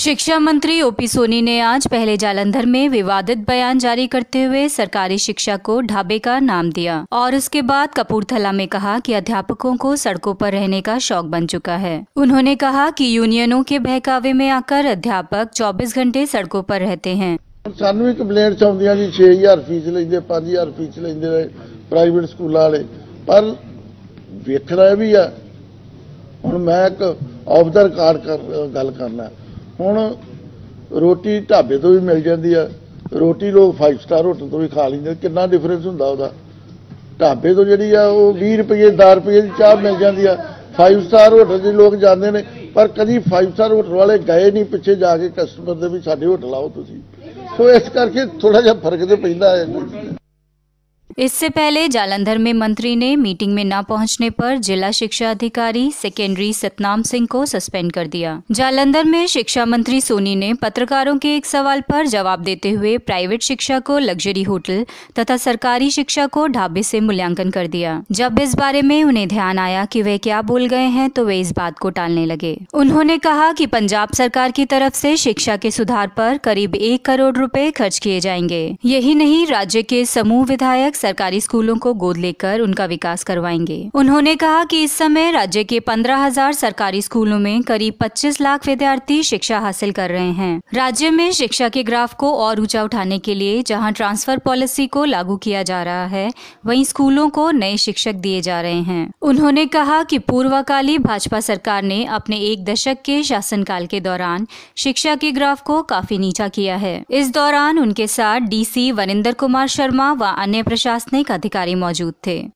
शिक्षा मंत्री ओपी सोनी ने आज पहले जालंधर में विवादित बयान जारी करते हुए सरकारी शिक्षा को ढाबे का नाम दिया और उसके बाद कपूरथला में कहा कि अध्यापकों को सड़कों पर रहने का शौक बन चुका है। उन्होंने कहा कि यूनियनों के बहकावे में आकर अध्यापक 24 घंटे सड़कों पर रहते हैं। सानू भी कंप्लेंट्स आउंदियां जी 6000 फीस लेंदे 5000 फीस लेंदे प्राइवेट स्कूल वाले, पर वेखना भी है। हुण मैं एक ऑफ द रिकॉर्ड गल करना, हुण रोटी ढाबे तो भी मिल जाती है, रोटी लोग 5 स्टार होटल तो भी खा लेंगे। कितना डिफरेंस हुंदा उहदा? ढाबे तो जिहड़ी आ वो 20 रुपये 10 रुपये की चाह मिल जाती है। 5 स्टार होटल के लोग जाते हैं, पर कभी 5 स्टार होटल वाले गए नहीं पिछे जाके कस्टमर दे भी साडे होटल आओ तुसीं। सो इस करके थोड़ा जिहा फर्क तो पैंदा है। इससे पहले जालंधर में मंत्री ने मीटिंग में न पहुंचने पर जिला शिक्षा अधिकारी सेकेंडरी सतनाम सिंह को सस्पेंड कर दिया। जालंधर में शिक्षा मंत्री सोनी ने पत्रकारों के एक सवाल पर जवाब देते हुए प्राइवेट शिक्षा को लग्जरी होटल तथा सरकारी शिक्षा को ढाबे से मूल्यांकन कर दिया। जब इस बारे में उन्हें ध्यान आया कि वे क्या बोल गए हैं तो वे इस बात को टालने लगे। उन्होंने कहा कि पंजाब सरकार की तरफ से शिक्षा के सुधार पर करीब 1 करोड़ रुपए खर्च किए जाएंगे। यही नहीं, राज्य के समूह विधायक सरकारी स्कूलों को गोद लेकर उनका विकास करवाएंगे। उन्होंने कहा कि इस समय राज्य के 15,000 सरकारी स्कूलों में करीब 25 लाख विद्यार्थी शिक्षा हासिल कर रहे हैं। राज्य में शिक्षा के ग्राफ को और ऊंचा उठाने के लिए जहां ट्रांसफर पॉलिसी को लागू किया जा रहा है, वहीं स्कूलों को नए शिक्षक दिए जा रहे हैं। उन्होंने कहा कि पूर्वकाली भाजपा सरकार ने अपने 1 दशक के शासनकाल के दौरान शिक्षा के ग्राफ को काफी नीचा किया है। इस दौरान उनके साथ डीसी वरिंदर कुमार शर्मा व अन्य प्रशासनिक अधिकारी मौजूद थे।